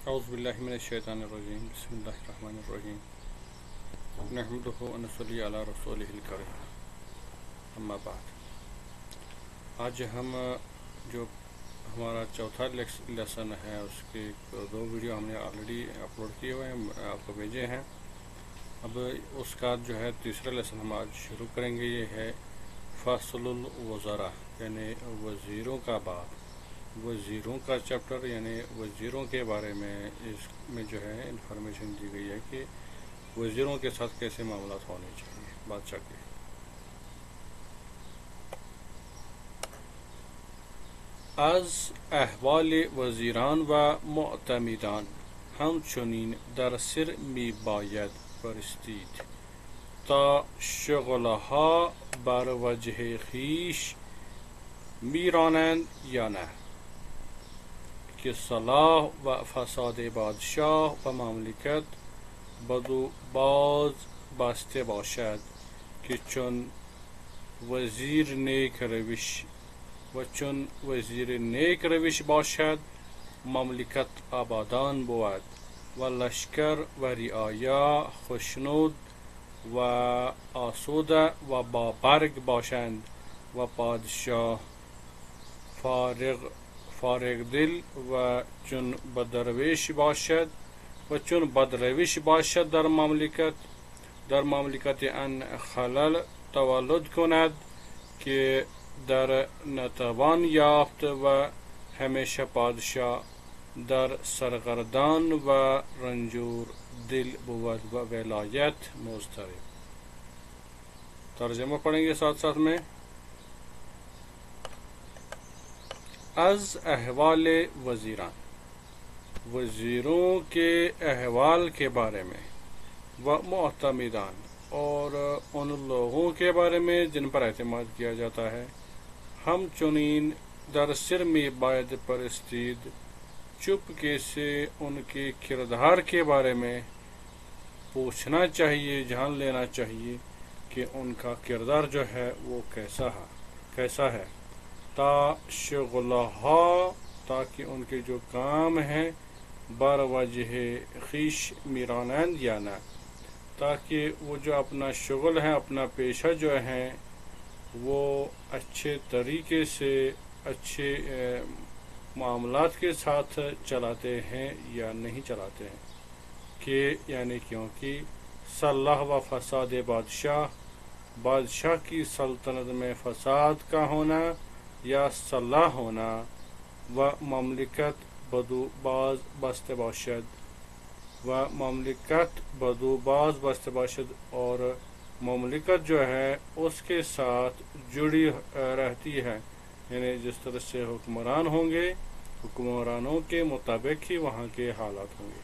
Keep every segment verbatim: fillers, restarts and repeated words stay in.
اعوذ باللہ من الشیطان الرجیم بسم اللہ الرحمن الرحیم نحمدہ ونصلی علی رسولہ الکریم اما بعد. آج ہم جو ہمارا چوتھا لیسن ہے اس کے دو ویڈیو ہم نے آلریڈی اپلوڈ کیے ہوئے ہیں، آپ کو بھیجے ہیں. اب اس کا جو ہے تیسرا لیسن ہم آج شروع کریں گے. یہ ہے فصل الوزراء یعنی وزیروں کا باب. وزیروں کا چیپٹر یعنی وزیروں کے بارے میں اس میں جو ہے انفارمیشن دی گئی ہے کہ وزیروں کے ساتھ کیسے معاملات ہونے چاہیے بادشاہ کے. از احوال وزیران و معتمدان همچنین در سر می باید پرستید تا شغلها بر وجه خویش میرانند یا نه، که صلاح و فساد بادشاه و مملکت بدو باز بسته باشد، که چون وزیر نیک روش و چون وزیر نیک روش باشد مملکت آبادان بود و لشکر و رعایا خشنود و آسوده و بابرگ باشند و پادشاه فارغ فارغ دل و چون بدرویش باشد و چون بدرویش باشد در مملکت در مملکت ان خلل تولد کند که در نتوان یافت و ہمیشہ پادشاہ در سرگردان و رنجور دل بود و ولایت مضطرب. ترجمہ پڑھیں گے ساتھ ساتھ میں. از احوال وزیران وزیروں کے احوال کے بارے میں، و معتمدان اور ان لوگوں کے بارے میں جن پر اعتماد کیا جاتا ہے. ہم چنین در سر میں باید پرستید چپکے سے ان کے کردار کے بارے میں پوچھنا چاہیے، جان لینا چاہیے کہ ان کا کردار جو ہے وہ کیسا ہے کیسا ہے تا شغلہا تاکہ ان کے جو کام ہیں بر وجہ خویش میرانند یا نہ، تاکہ وہ جو اپنا شغل ہے اپنا پیشہ جو ہے وہ اچھے طریقے سے اچھے معاملات کے ساتھ چلاتے ہیں یا نہیں چلاتے ہیں. کہ یعنی کیونکہ صلاح و فساد بادشاہ بادشاہ کی سلطنت میں فساد کا ہونا یا صلاح ہونا و مملکت بدو باز بست باشد و مملکت بدو باز بست باشد اور مملکت جو ہے اس کے ساتھ جڑی رہتی ہے، یعنی جس طرح سے حکمران ہوں گے حکمرانوں کے مطابق ہی وہاں کے حالات ہوں گے.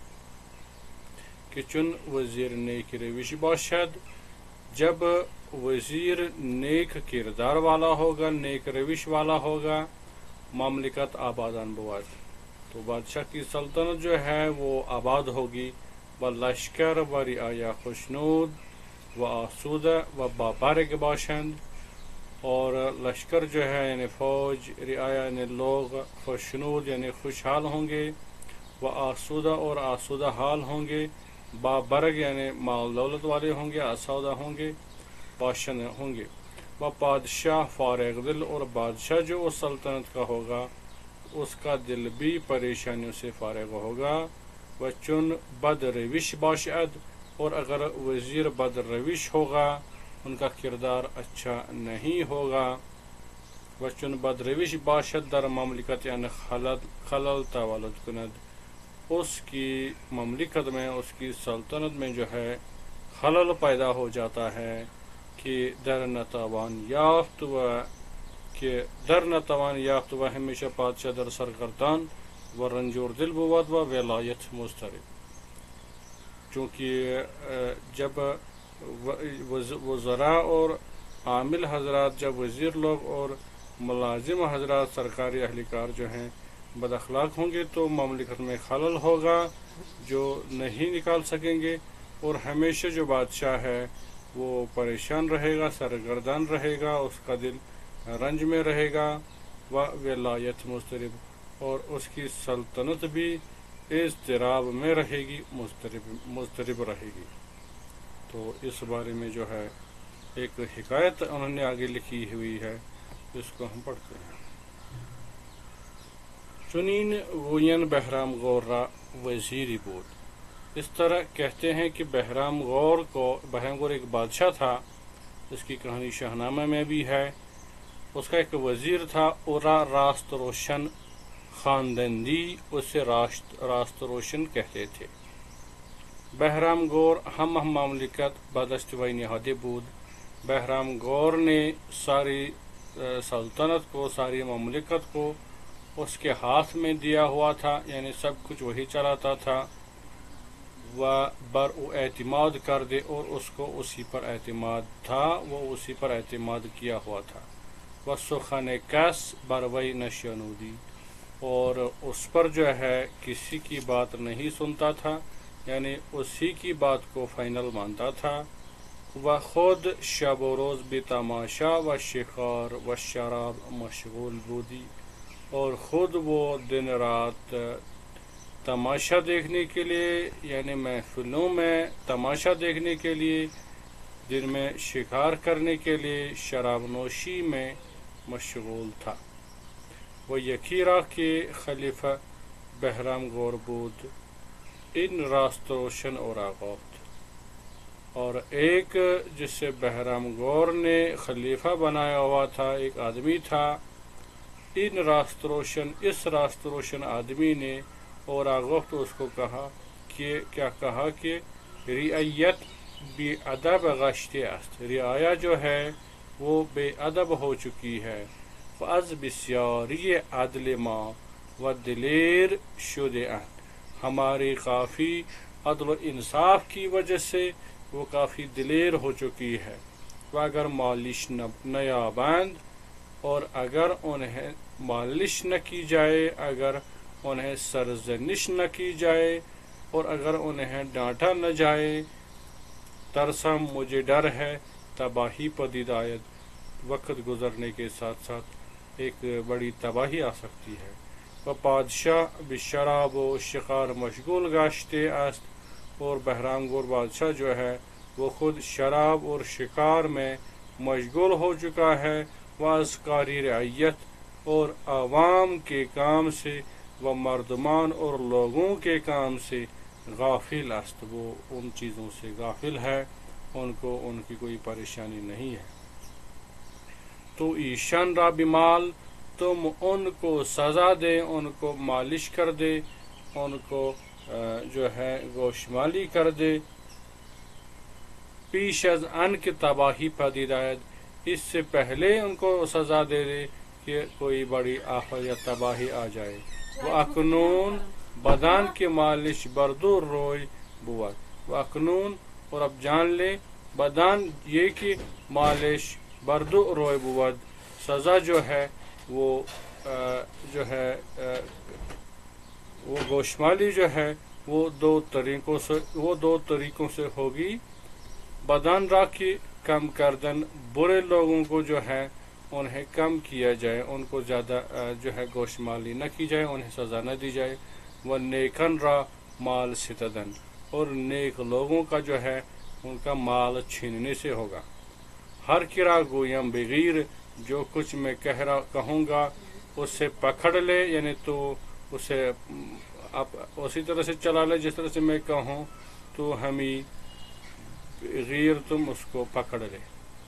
کہ چن وزیر نیک روش باشد، جب وزیر نیک کردار والا ہوگا نیک روش والا ہوگا مملکت آبادان بود تو بادشاہ کی سلطنت جو ہے وہ آباد ہوگی. و لشکر و رعایا خشنود و آسودہ و بابرگ باشند، اور لشکر جو ہے یعنی فوج، رعایا یعنی لوگ، خشنود یعنی خوشحال ہوں گے، و آسودہ اور آسودہ حال ہوں گے، بابرگ یعنی مال دولت والے ہوں گے، آسودہ ہوں گے، باشند ہوں گے. و پادشاہ فارغ دل اور بادشاہ جو اس سلطنت کا ہوگا اس کا دل بھی پریشانیوں سے فارغ ہوگا. و چون بد روش باشد، اور اگر وزیر بد روش ہوگا ان کا کردار اچھا نہیں ہوگا. و چون بد روش باشد در مملکت یعنی خلل خلل تولد کند، اس کی مملکت میں اس کی سلطنت میں جو ہے خلل پیدا ہو جاتا ہے کہ در نتوان یافت و کہ در نتوان یافت و ہمیشہ پادشاہ در سرگردان و رنجور دل بود و ولایت مضطرب. چونکہ جب وزراء اور عامل حضرات، جب وزیر لوگ اور ملازم حضرات سرکاری اہلکار جو ہیں بد اخلاق ہوں گے تو مملکت میں خلل ہوگا جو نہیں نکال سکیں گے، اور ہمیشہ جو بادشاہ ہے وہ پریشان رہے گا، سرگردان رہے گا، اس کا دل رنج میں رہے گا. و ولایت مضطرب، اور اس کی سلطنت بھی اضطراب میں رہے گی، مضطرب مضطرب رہے گی۔ تو اس بارے میں جو ہے ایک حکایت انہوں نے آگے لکھی ہوئی ہے، اس کو ہم پڑھتے ہیں۔ چنین گوین بہرام غور را وزیری بود۔ اس طرح کہتے ہیں کہ بہرام غور کو بہرام غور ایک بادشاہ تھا، اس کی کہانی شاہنامہ میں بھی ہے۔ اس کا ایک وزیر تھا، اورا راست روشن خاندندی، اسے راست راست روشن کہتے تھے۔ بہرام غور ہم ہم مملکت بدست و نہادے بود۔ بہرام غور نے ساری سلطنت کو، ساری مملکت کو اس کے ہاتھ میں دیا ہوا تھا، یعنی سب کچھ وہی چلاتا تھا۔ وہ بر او اعتماد کر دے، اور اس کو اسی پر اعتماد تھا، وہ اسی پر اعتماد کیا ہوا تھا۔ وہ سخن کس بروی نشنودی، اور اس پر جو ہے کسی کی بات نہیں سنتا تھا، یعنی اسی کی بات کو فائنل مانتا تھا۔ وہ خود شب و روز بے تماشا و شکار و شراب مشغول بودی، اور خود وہ دن رات تماشا دیکھنے کے لیے، یعنی محفلوں میں تماشا دیکھنے کے لیے، دن میں شکار کرنے کے لیے، شراب نوشی میں مشغول تھا۔ وہ یکی را کے خلیفہ بہرام غور بود، ان راست روشن اور آغوت، اور ایک جسے بہرام غور نے خلیفہ بنایا ہوا تھا، ایک آدمی تھا۔ ان راست روشن، اس راست روشن آدمی نے اور آغوت اس کو کہا کہ کیا کہا کہ رعیت بے ادب گشتے است، رعایا جو ہے وہ بے ادب ہو چکی ہے۔ فاز بسیاری عدل ما و دلیر شده اند، ہماری کافی عدل و انصاف کی وجہ سے وہ کافی دلیر ہو چکی ہے۔ وہ اگر مالش نہ یابند، اور اگر انہیں مالش نہ کی جائے، اگر انہیں سرزنش نہ کی جائے، اور اگر انہیں ڈانٹا نہ جائے، ترسم مجھے ڈر ہے تباہی پدید آید، وقت گزرنے کے ساتھ ساتھ ایک بڑی تباہی آ سکتی ہے۔ وہ بادشاہ بشراب و شکار مشغول گشتے است، اور بہرام غور بادشاہ جو ہے وہ خود شراب اور شکار میں مشغول ہو چکا ہے۔ وہ از کاری رعیت، اور عوام کے کام سے، وہ مردمان اور لوگوں کے کام سے غافل است، وہ ان چیزوں سے غافل ہے، ان کو ان کی کوئی پریشانی نہیں ہے۔ تو ایشان را بمال، تم ان کو سزا دے، ان کو مالش کر دے، ان کو جو ہے گوشمالی کر دے۔ پیش از ان کی تباہی پدید آید، اس سے پہلے ان کو سزا دے دے کہ کوئی بڑی آفت یا تباہی آ جائے۔ وہ اکنون بدان کے مالش بردور روئی بود، وہ اکنون، اور اب جان لے، بدان یہ کہ مالش بردو روئی بود، سزا جو ہے وہ جو ہے وہ گوشمالی جو ہے وہ دو طریقوں سے وہ دو طریقوں سے ہوگی۔ بدن را کی کم کردن، برے لوگوں کو جو ہے انہیں کم کیا جائے، ان کو زیادہ جو ہے گوشمالی نہ کی جائے، انہیں سزا نہ دی جائے۔ وہ نیکن را مال ستدن، اور نیک لوگوں کا جو ہے ان کا مال چھیننے سے ہوگا۔ ہر کرا گویم بغیر، جو کچھ میں کہہ رہا کہوں گا اس سے پکڑ لے، یعنی تو اسے آپ اسی طرح سے چلا لے جس طرح سے میں کہوں، تو ہمیں غیر تم اس کو پکڑ لے۔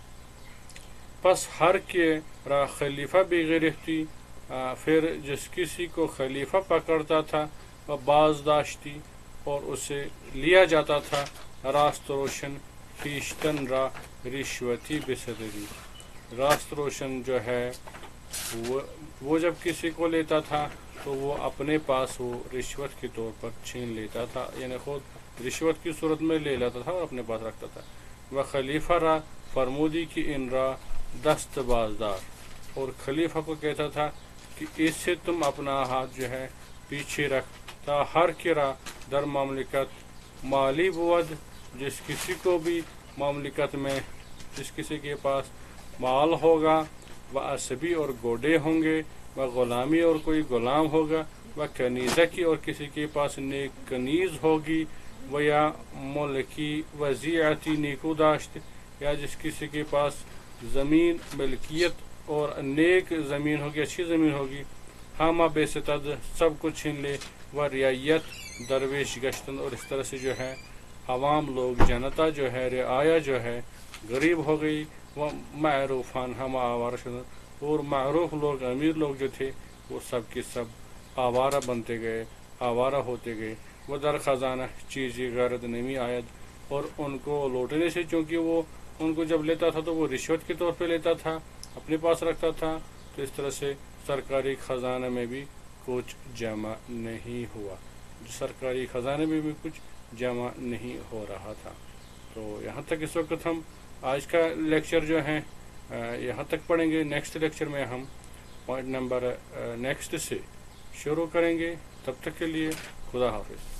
پس ہر کے را خلیفہ بغیرتی، پھر جس کسی کو خلیفہ پکڑتا تھا وہ باز داشتی، اور اسے لیا جاتا تھا۔ راست روشن خیشتن را رشوتی بصدری، راست روشن جو ہے وہ وہ جب کسی کو لیتا تھا تو وہ اپنے پاس وہ رشوت کے طور پر چھین لیتا تھا، یعنی خود رشوت کی صورت میں لے لیتا تھا اور اپنے پاس رکھتا تھا۔ وہ خلیفہ را فرمودی کی ان را دست بازدار، اور خلیفہ کو کہتا تھا کہ اس سے تم اپنا ہاتھ جو ہے پیچھے رکھ، تا ہر کرا در مملکت مالی بود، جس کسی کو بھی مملکت میں جس کسی کے پاس مال ہوگا، وہ عصبی اور گوڈے ہوں گے، وہ غلامی اور کوئی غلام ہوگا، و کنیزہ کی، اور کسی کے پاس نیک کنیز ہوگی، و یا ملکی وضیعتی نیکو داشت، یا جس کسی کے پاس زمین ملکیت اور نیک زمین ہوگی، اچھی زمین ہوگی، ہاما بے ستد سب کچھ چھین لے، و رعیت درویش گشتن، اور اس طرح سے جو ہے عوام لوگ، جنتا جو ہے، رعایا جو ہے غریب ہو گئی، وہ معروفان ہم آوارہ شدن، اور معروف لوگ، امیر لوگ جو تھے وہ سب کے سب آوارہ بنتے گئے، آوارہ ہوتے گئے، وہ در خزانہ چیزی غرض نمی آید، اور ان کو لوٹنے سے، چونکہ وہ ان کو جب لیتا تھا تو وہ رشوت کے طور پہ لیتا تھا، اپنے پاس رکھتا تھا، تو اس طرح سے سرکاری خزانہ میں بھی کچھ جمع نہیں ہوا، سرکاری خزانے میں بھی کچھ جمع نہیں ہو رہا تھا۔ تو یہاں تک اس وقت ہم آج کا لیکچر جو ہے یہاں تک پڑھیں گے۔ نیکسٹ لیکچر میں ہم پوائنٹ نمبر نیکسٹ سے شروع کریں گے۔ تب تک کے لیے خدا حافظ۔